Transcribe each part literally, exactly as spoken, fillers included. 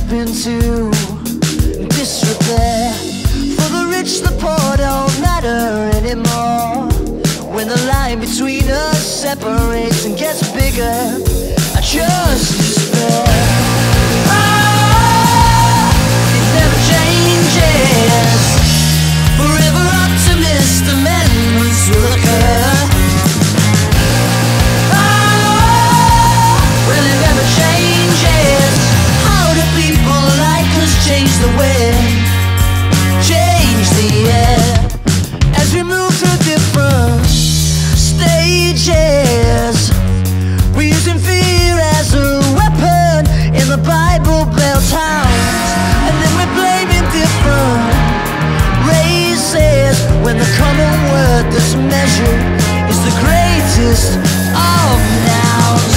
into disrepair. For the rich, the poor don't matter anymore. When the line between us separates and gets bigger, I just despair. Oh, it never changes. Forever optimist, amendments will occur. Change the wind, change the air. As we move through different stages, we're using fear as a weapon in the Bible Belt towns. And then we're blaming different races when the common word that's measured is the greatest of nouns.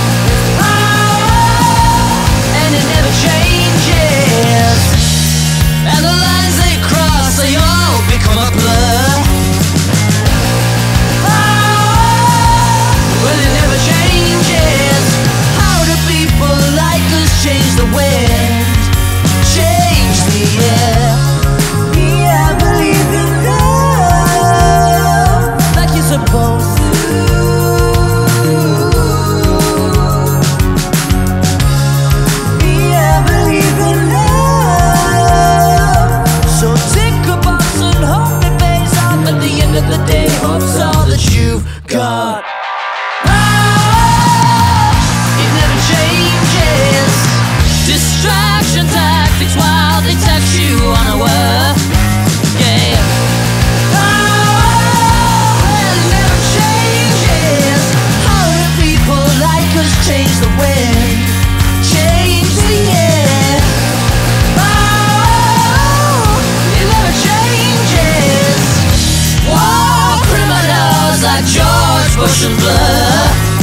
Oh, and it never changes. And the lines they cross, they all become a blur. Oh, well it never changes. How do people like us change the wind, change the air? Yeah, I believe in love, like you're supposed to. The day hope's all that you've got. Oh, it never changes. Distraction tactics while they text you unaware. Yeah. Oh, well, it never changes. How do people like us change the wind, change the air? Oh, it never changes. War criminals like George Bush and Blair.